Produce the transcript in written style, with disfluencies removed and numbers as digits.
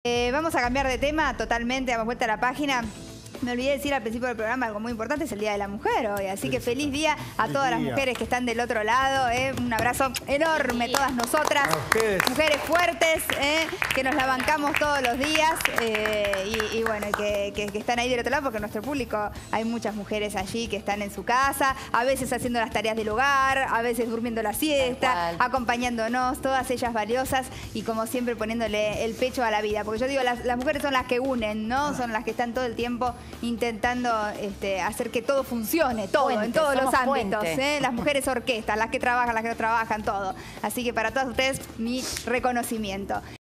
Vamos a cambiar de tema totalmente, damos vuelta a la página. Me olvidé decir al principio del programa algo muy importante, es el Día de la Mujer hoy. Así que feliz día a todas las mujeres que están del otro lado. Un abrazo enorme a todas nosotras. Mujeres fuertes, que nos la bancamos todos los días. Y bueno, que están ahí del otro lado, porque en nuestro público hay muchas mujeres allí que están en su casa, a veces haciendo las tareas del hogar, a veces durmiendo la siesta, acompañándonos, todas ellas valiosas y como siempre poniéndole el pecho a la vida. Porque yo digo, las mujeres son las que unen, ¿no? Son las que están todo el tiempo intentando hacer que todo funcione, todo, en todos los ámbitos. Las mujeres orquestas, las que trabajan, las que no trabajan, todo. Así que para todas ustedes, mi reconocimiento.